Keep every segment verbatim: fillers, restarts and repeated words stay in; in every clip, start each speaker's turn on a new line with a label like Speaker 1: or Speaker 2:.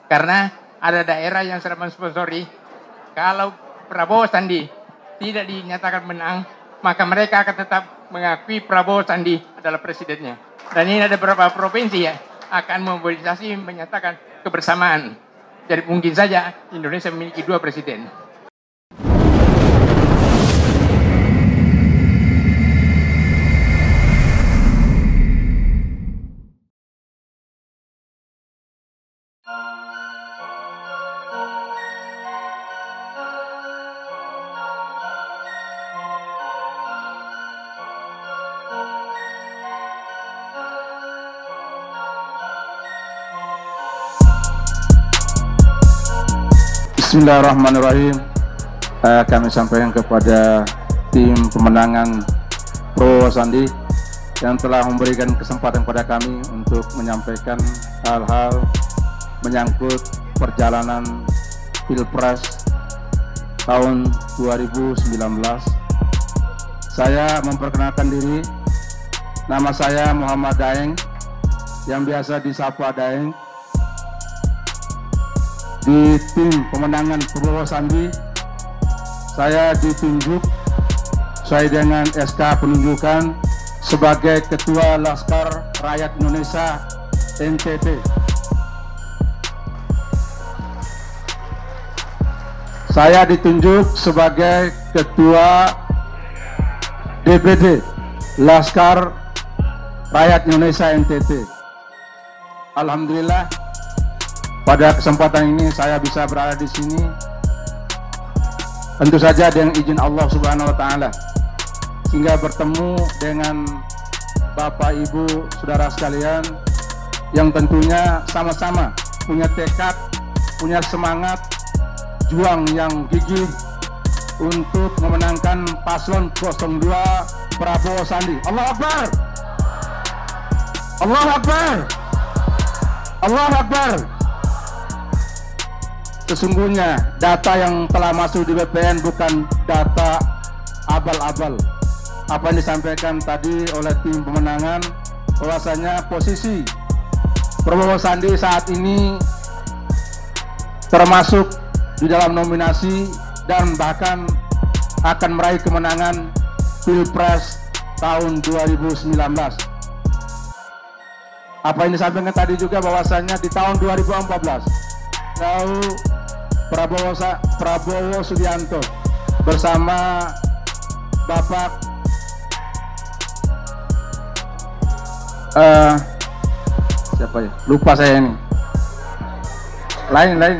Speaker 1: Karena ada daerah yang sudah mensponsori, kalau Prabowo Sandi tidak dinyatakan menang, maka mereka akan tetap mengakui Prabowo Sandi adalah presidennya. Dan ini ada beberapa provinsi ya akan memobilisasi menyatakan kebersamaan. Jadi mungkin saja Indonesia memiliki dua presiden.
Speaker 2: Bismillahirrahmanirrahim. Uh, kami sampaikan kepada tim pemenangan Prabowo Sandi yang telah memberikan kesempatan kepada kami untuk menyampaikan hal-hal menyangkut perjalanan Pilpres tahun dua ribu sembilan belas. Saya memperkenalkan diri, nama saya Muhammad Daeng, yang biasa disapa Daeng. Di tim pemenangan Prabowo Sandi, saya ditunjuk sesuai dengan S K penunjukan sebagai Ketua Laskar Rakyat Indonesia N T T. Saya ditunjuk sebagai Ketua D P D Laskar Rakyat Indonesia N T T. Alhamdulillah, pada kesempatan ini saya bisa berada di sini, tentu saja dengan izin Allah Subhanahu wa Ta'ala, sehingga bertemu dengan Bapak Ibu Saudara sekalian yang tentunya sama-sama punya tekad, punya semangat juang yang gigih untuk memenangkan paslon nol dua Prabowo Sandi. Allahu Akbar, Allahu Akbar, Allahu Akbar. Sesungguhnya data yang telah masuk di B P N bukan data abal-abal. Apa yang disampaikan tadi oleh tim pemenangan, bahwasanya posisi Prabowo Sandi saat ini termasuk di dalam nominasi dan bahkan akan meraih kemenangan Pilpres tahun dua ribu sembilan belas. Apa yang disampaikan tadi juga bahwasanya di tahun dua ribu empat belas tahu Prabowo, Prabowo Subianto bersama Bapak uh, siapa ya? Lupa saya ini. Lain-lain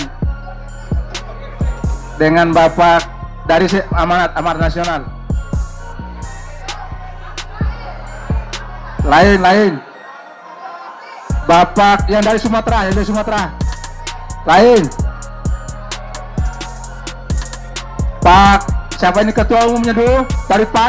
Speaker 2: dengan Bapak dari Amanat Amanat Nasional. Lain-lain. Bapak yang dari Sumatera, yang dari Sumatera. Lain. Pak, siapa ini ketua umumnya dulu dari P A N?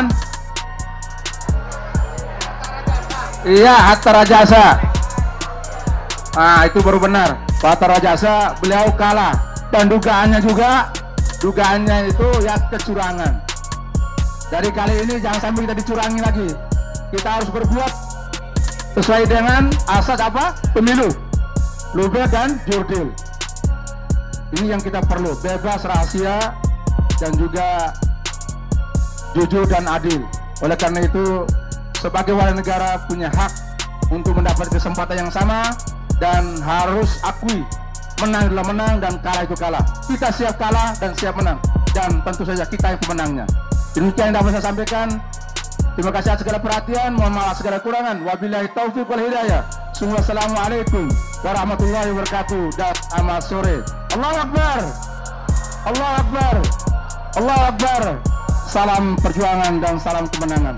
Speaker 2: Iya, Hatta Rajasa. Nah, itu baru benar. Pak Hatta Rajasa, beliau kalah. Dan dugaannya juga, dugaannya itu ya kecurangan. Jadi kali ini jangan sampai kita dicurangi lagi. Kita harus berbuat sesuai dengan asas apa? Pemilu, luber dan jurdil. Ini yang kita perlu, bebas, rahasia, dan juga jujur dan adil. Oleh karena itu, sebagai warga negara punya hak untuk mendapat kesempatan yang sama dan harus akui menang adalah menang dan kalah itu kalah. Kita siap kalah dan siap menang, dan tentu saja kita yang pemenangnya. Demikian yang dapat saya sampaikan. Terima kasih atas segala perhatian, mohon maaf segala kurangan. Wabillahi taufiq wal hidayah. Wassalamualaikum warahmatullahi wabarakatuh. Dan amat sore. Allahu Akbar, Allahu Akbar, Allahu Akbar. Salam perjuangan dan salam kemenangan.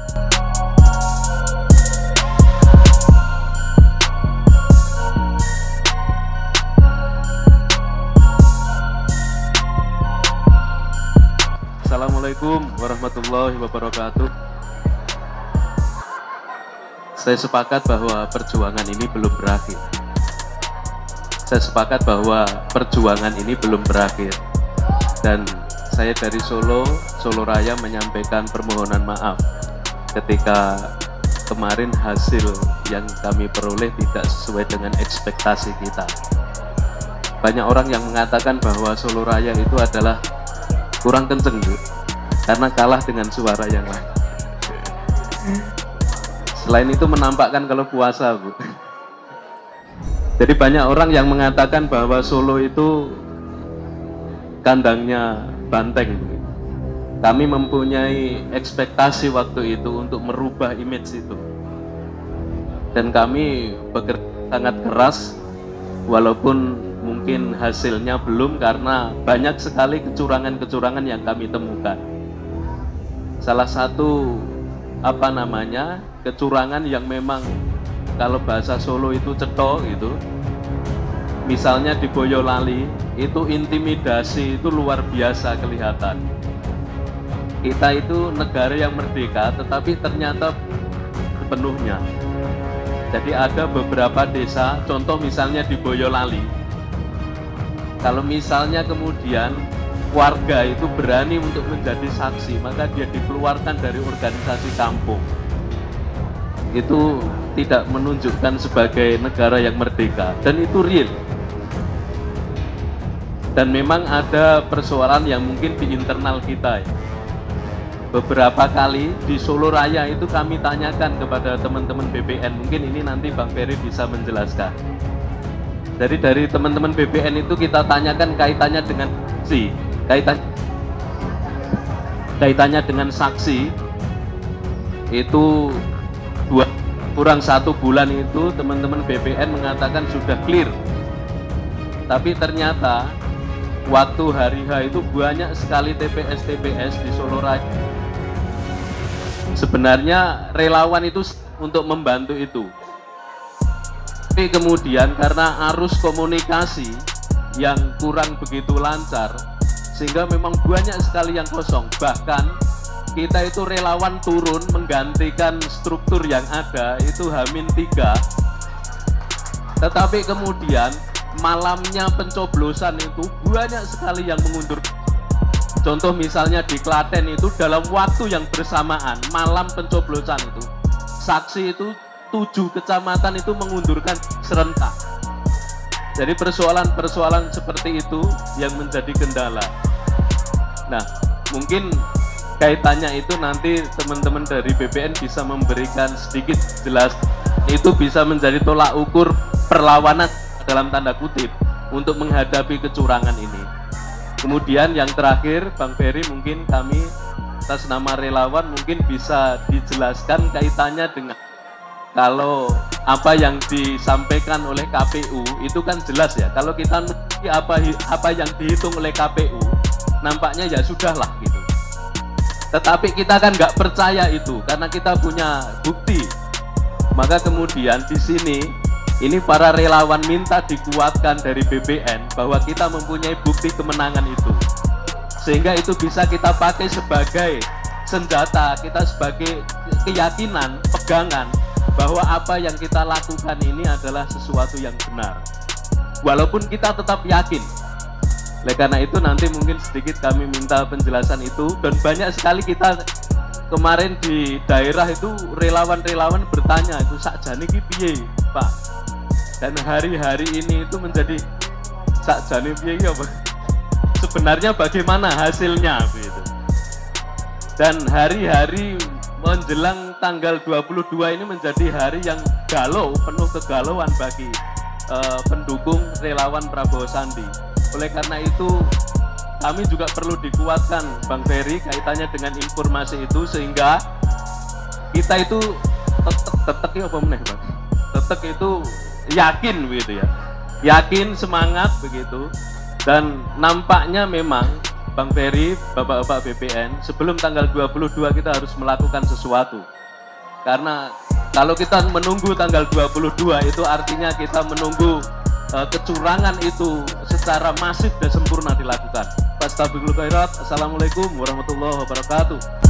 Speaker 3: Assalamualaikum warahmatullahi wabarakatuh. Saya sepakat bahwa perjuangan ini belum berakhir. Saya sepakat bahwa perjuangan ini belum berakhir. Dan saya dari Solo, Solo Raya menyampaikan permohonan maaf ketika kemarin hasil yang kami peroleh tidak sesuai dengan ekspektasi kita. banyak orang yang mengatakan bahwa Solo Raya itu adalah kurang kenceng, Bu, karena kalah dengan suara yang lain. Selain itu menampakkan kalau puasa, Bu. Jadi banyak orang yang mengatakan bahwa Solo itu kandangnya banteng. Kami mempunyai ekspektasi waktu itu untuk merubah image itu. Dan kami bekerja sangat keras, walaupun mungkin hasilnya belum karena banyak sekali kecurangan-kecurangan yang kami temukan. Salah satu apa namanya kecurangan yang memang kalau bahasa Solo itu cetok gitu. Misalnya di Boyolali itu intimidasi itu luar biasa kelihatan. Kita itu negara yang merdeka, tetapi ternyata sepenuhnya. Jadi ada beberapa desa, contoh misalnya di Boyolali. Kalau misalnya kemudian warga itu berani untuk menjadi saksi, maka dia dikeluarkan dari organisasi kampung. Itu tidak menunjukkan sebagai negara yang merdeka, dan itu real. Dan memang ada persoalan yang mungkin di internal kita ya. Beberapa kali di Solo Raya itu kami tanyakan kepada teman-teman B P N, mungkin ini nanti Bang Ferry bisa menjelaskan. Dari dari teman-teman B P N itu kita tanyakan kaitannya dengan saksi, kaitan kaitannya dengan saksi itu dua kurang satu bulan itu teman-teman B P N mengatakan sudah clear, tapi ternyata waktu hari H itu banyak sekali T P S T P S di Solo Raya. Sebenarnya relawan itu untuk membantu itu, tapi kemudian karena arus komunikasi yang kurang begitu lancar, sehingga memang banyak sekali yang kosong. Bahkan kita itu relawan turun menggantikan struktur yang ada itu H minus tiga, tetapi kemudian malamnya pencoblosan itu banyak sekali yang mengundur. Contoh misalnya di Klaten itu dalam waktu yang bersamaan malam pencoblosan itu saksi itu tujuh kecamatan itu mengundurkan serentak. Jadi persoalan-persoalan seperti itu yang menjadi kendala. Nah, mungkin kaitannya itu nanti teman-teman dari B P N bisa memberikan sedikit jelas. Itu bisa menjadi tolak ukur perlawanan dalam tanda kutip untuk menghadapi kecurangan ini. Kemudian yang terakhir, Bang Ferry, mungkin kami atas nama relawan mungkin bisa dijelaskan kaitannya dengan kalau apa yang disampaikan oleh K P U itu kan jelas ya. Kalau kita apa apa yang dihitung oleh K P U nampaknya ya sudahlah gitu. Tetapi kita kan nggak percaya itu karena kita punya bukti. Maka kemudian di sini ini para relawan minta dikuatkan dari B P N bahwa kita mempunyai bukti kemenangan itu. Sehingga itu bisa kita pakai sebagai senjata, kita sebagai keyakinan, pegangan bahwa apa yang kita lakukan ini adalah sesuatu yang benar. Walaupun kita tetap yakin. Oleh karena itu nanti mungkin sedikit kami minta penjelasan itu, dan banyak sekali kita kemarin di daerah itu relawan-relawan bertanya itu sakjane iki piye, Pak? Dan hari-hari ini itu menjadi sakjane piye apa? Sebenarnya bagaimana hasilnya begitu. Dan hari-hari menjelang tanggal dua puluh dua ini menjadi hari yang galau, penuh kegalauan bagi uh, pendukung relawan Prabowo Sandi. Oleh karena itu kami juga perlu dikuatkan Bang Ferry kaitannya dengan informasi itu sehingga kita itu tetek ya apa meneh Bang? Tetek itu yakin begitu ya, yakin, semangat begitu. Dan nampaknya memang Bang Ferry, Bapak-Bapak B P N, sebelum tanggal dua puluh dua kita harus melakukan sesuatu. Karena kalau kita menunggu tanggal dua puluh dua itu artinya kita menunggu uh, kecurangan itu secara masif dan sempurna dilakukan. Fastabiqul khairat. Assalamualaikum warahmatullahi wabarakatuh.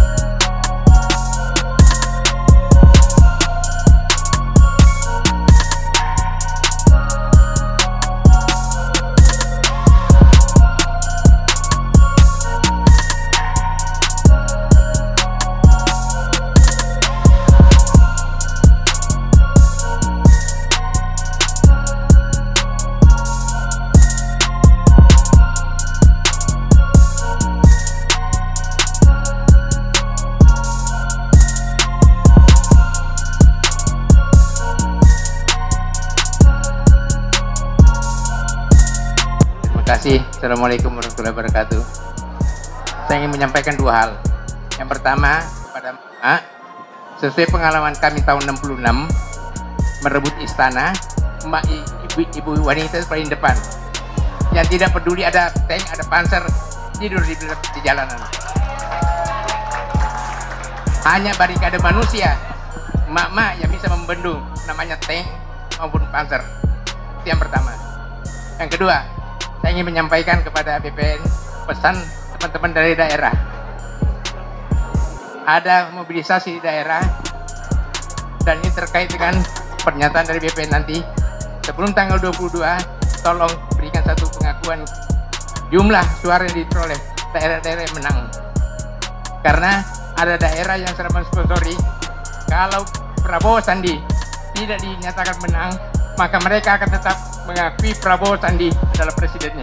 Speaker 1: kasih. Assalamualaikum warahmatullahi wabarakatuh. Saya ingin menyampaikan dua hal. Yang pertama, kepada Mak, sesuai pengalaman kami tahun enam puluh enam, merebut istana, Mak ibu, ibu wanita paling depan. Yang tidak peduli ada tank, ada panser, tidur di, di jalanan. Hanya barikade manusia, mak-mak yang bisa membendung namanya tank maupun panser. Itu yang pertama. Yang kedua, saya ingin menyampaikan kepada B P N pesan teman-teman dari daerah. Ada mobilisasi di daerah dan ini terkait dengan pernyataan dari B P N nanti. Sebelum tanggal dua puluh dua, tolong berikan satu pengakuan jumlah suara yang diperoleh daerah-daerah yang menang. Karena ada daerah yang sudah mensponsori, kalau Prabowo Sandi tidak dinyatakan menang, maka mereka akan tetap mengakui Prabowo Sandi adalah presidennya.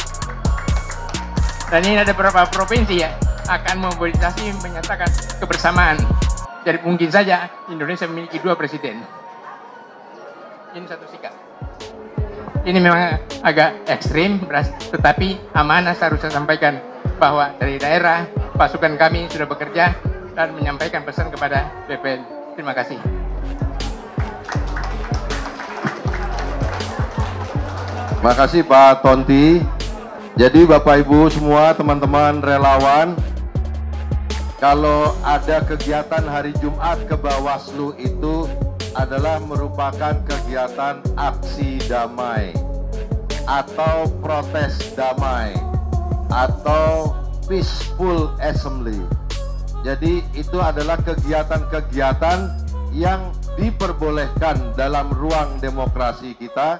Speaker 1: Dan ini ada beberapa provinsi ya akan memobilisasi menyatakan kebersamaan. Jadi mungkin saja Indonesia memiliki dua presiden. Ini satu sikap. Ini memang agak ekstrim, tetapi amanah seharusnya sampaikan bahwa dari daerah pasukan kami sudah bekerja dan menyampaikan pesan kepada B P N. Terima kasih.
Speaker 4: Terima kasih Pak Tonti. Jadi Bapak Ibu semua teman-teman relawan, kalau ada kegiatan hari Jumat ke Bawaslu itu adalah merupakan kegiatan aksi damai atau protes damai atau peaceful assembly. Jadi itu adalah kegiatan-kegiatan yang diperbolehkan dalam ruang demokrasi kita,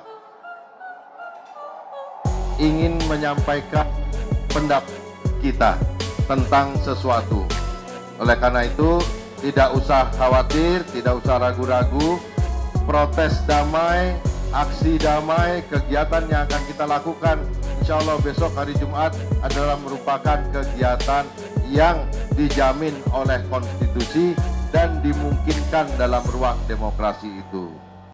Speaker 4: ingin menyampaikan pendapat kita tentang sesuatu. Oleh karena itu tidak usah khawatir, tidak usah ragu-ragu, protes damai, aksi damai, kegiatan yang akan kita lakukan insya Allah besok hari Jumat adalah merupakan kegiatan yang dijamin oleh konstitusi dan dimungkinkan dalam ruang demokrasi itu.